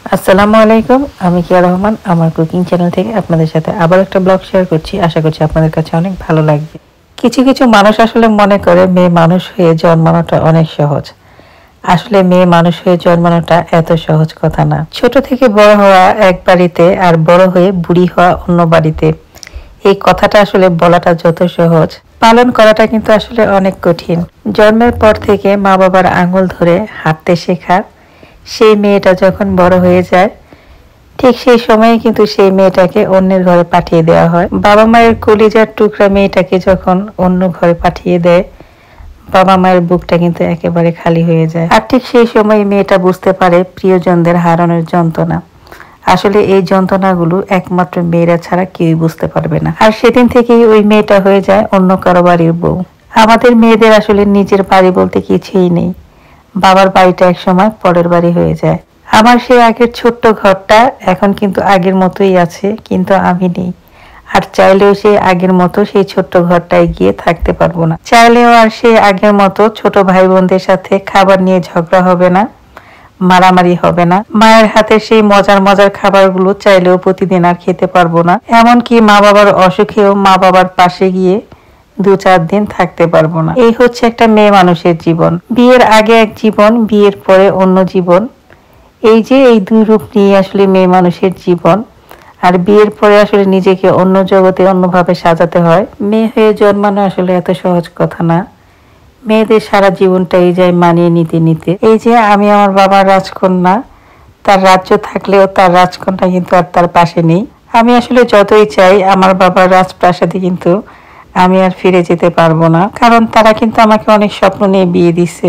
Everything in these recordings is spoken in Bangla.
আসসালামু আলাইকুম, আমি কিয়া রহমান আমার কুকিং চ্যানেল থেকে আপনাদের সাথে আবার একটা ব্লগ শেয়ার করছি। আশা করছি আপনাদের কাছে অনেক ভালো লাগবে। কিছু কিছু মানুষ আসলে মনে করে মেয়ে মানুষ হয়ে জন্মানোটা অনেক সহজ। আসলে মেয়ে মানুষ হয়ে জন্মানোটা এত সহজ কথা না। ছোট থেকে বড় হওয়া এক বাড়িতে আর বড় হয়ে বুড়ি হওয়া অন্য বাড়িতে, এই কথাটা আসলে বলাটা যত সহজ, পালন করাটা কিন্তু আসলে অনেক কঠিন। জন্মের পর থেকে মা বাবার আঙুল ধরে হাঁটতে শেখা সেই মেয়েটা যখন বড় হয়ে যায়, ঠিক সেই সময়ে কিন্তু সেই মেয়েটাকে অন্যের ঘরে পাঠিয়ে দেওয়া হয়। বাবা মায়ের কলিজার টুকরা মেয়েটাকে যখন অন্য ঘরে পাঠিয়ে দেয়, বাবা মায়ের বুকটা কিন্তু একেবারে খালি হয়ে যায়। আর ঠিক সেই সময় মেয়েটা বুঝতে পারে প্রিয়জনদের হারানোর যন্ত্রণা। আসলে এই যন্ত্রণাগুলো একমাত্র মেয়েরা ছাড়া কেউই বুঝতে পারবে না। আর সেদিন থেকেই ওই মেয়েটা হয়ে যায় অন্য কারো বাড়ির বউ। আমাদের মেয়েদের আসলে নিজের বাড়ি বলতে কিছুই নেই। বাবার বাড়িটা একসময় পরের বাড়ি হয়ে যায়। আমার সেই আগের ছোট্ট ঘরটা এখন কিন্তু আগের মতোই আছে, কিন্তু আমি নেই। আর চাইলেও সেই আগের মতো সেই ছোট্ট ঘরটায় গিয়ে থাকতে পারবো না। চাইলেও আর সেই আগের মতো ছোট ভাই বোনদের সাথে খাবার নিয়ে ঝগড়া হবে না, মারামারি হবে না। মায়ের হাতে সেই মজার মজার খাবারগুলো চাইলেও প্রতিদিন আর খেতে পারবো না। এমনকি মা বাবার অসুখেও মা বাবার পাশে গিয়ে 2-4 দিন থাকতে পারবো না। এই হচ্ছে একটা মেয়ে মানুষের জীবন। বিয়ের আগে এক জীবন, বিয়ের পরে অন্য জীবন। এই যে এই দুই রূপ নিয়ে আসলে মেয়ে মানুষের জীবন। আর বিয়ের পরে আসলে নিজেকে অন্য জগতে অন্যভাবে সাজাতে হয়। মেয়ে হয়ে জন্মানো আসলে এত সহজ কথা না। মেয়েদের সারা জীবনটাই যায় মানিয়ে নিতে নিতে। এই যে আমি আমার বাবার রাজকন্যা, তার রাজ্য থাকলেও তার রাজকন্যা কিন্তু আর তার পাশে নেই। আমি আসলে যতই চাই আমার বাবার রাজপ্রাসাদে, কিন্তু আমি আর ফিরে যেতে পারবো না। কারণ তারা কিন্তু আমাকে অনেক স্বপ্ন নিয়ে বিয়ে দিছে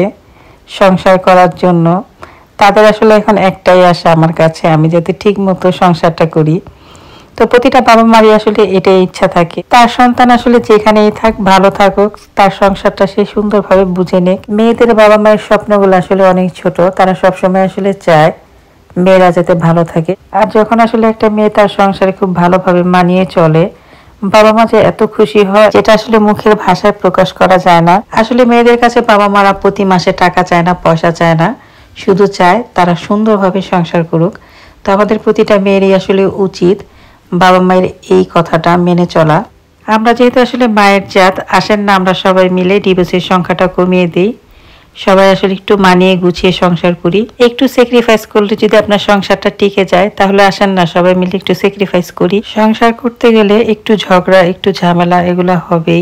সংসার করার জন্য। তাদের আসলে এখন একটাই আশা আমার কাছে, আমি যাতে ঠিক মতো সংসারটা করি। তো প্রতিটা বাবা মারই আসলে এটাই ইচ্ছা থাকে, তার সন্তান আসলে যেখানেই থাক ভালো থাকুক, তার সংসারটা সে সুন্দরভাবে বুঝে নেক। মেয়েদের বাবা মায়ের স্বপ্নগুলো আসলে অনেক ছোট, তারা সবসময় আসলে চায় মেয়েরা যাতে ভালো থাকে। আর যখন আসলে একটা মেয়ে তার সংসারে খুব ভালোভাবে মানিয়ে চলে, বাবা মা যে এত খুশি হয় যেটা আসলে মুখের ভাষায় প্রকাশ করা যায় না। আসলে মেয়েদের কাছে বাবা মারা প্রতি মাসে টাকা চায় না, পয়সা চায় না, শুধু চায় তারা সুন্দরভাবে সংসার করুক। তো আমাদের প্রতিটা মেয়েরই আসলে উচিত বাবা মায়ের এই কথাটা মেনে চলা। আমরা যেহেতু আসলে মায়ের জাত, আসেন না আমরা সবাই মিলে ডিভোর্সের সংখ্যাটা কমিয়ে দিই। সবাই আসলে একটু মানিয়ে গুছিয়ে সংসার করি। একটু স্যাক্রিফাইস করলে যদি আপনার সংসারটা টিকে যায়, তাহলে আসেন না সবাই মিলে একটু স্যাক্রিফাইস করি। সংসার করতে গেলে একটু ঝগড়া, একটু ঝামেলা এগুলো হবেই।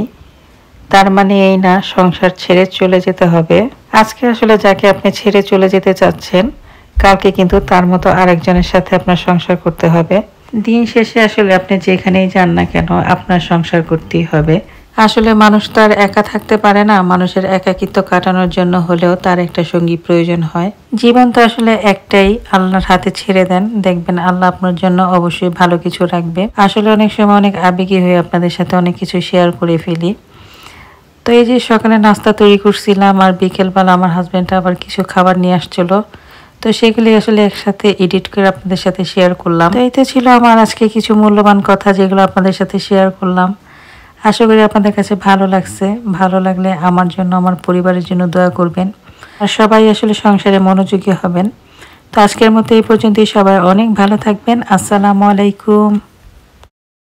তার মানে এই না সংসার ছেড়ে চলে যেতে হবে। আজকে আসলে যাকে আপনি ছেড়ে চলে যেতে চাচ্ছেন, কালকে কিন্তু তার মতো আরেকজনের সাথে আপনার সংসার করতে হবে। দিন শেষে আসলে আপনি যেখানেই যান না কেন, আপনার সংসার করতেই হবে। আসলে মানুষ তো আর একা থাকতে পারে না। মানুষের একাকিত্ব কাটানোর জন্য হলেও তার একটা সঙ্গী প্রয়োজন হয়। জীবন তো আসলে একটাই, আল্লাহর হাতে ছেড়ে দেন, দেখবেন আল্লাহ আপনার জন্য অবশ্যই ভালো কিছু রাখবে। আসলে অনেক সময় অনেক আবেগী হয়ে আপনাদের সাথে অনেক কিছু শেয়ার করে ফেলি। তো এই যে সকালে নাস্তা তৈরি করছিলাম, আর বিকেলবেলা আমার হাজব্যান্ড আবার কিছু খাবার নিয়ে আসছিল। তো সেগুলি আসলে একসাথে এডিট করে আপনাদের সাথে শেয়ার করলাম। তো এইটা ছিল আমার আজকে কিছু মূল্যবান কথা, যেগুলো আপনাদের সাথে শেয়ার করলাম। আশা করি আপনাদের কাছে ভালো লাগছে। ভালো লাগলে আমার জন্য, আমার পরিবারের জন্য দোয়া করবেন। আর সবাই আসলে সংসারে মনোযোগী হবেন। তো আজকের মতো এই পর্যন্তই। সবাই অনেক ভালো থাকবেন। আসসালামু আলাইকুম।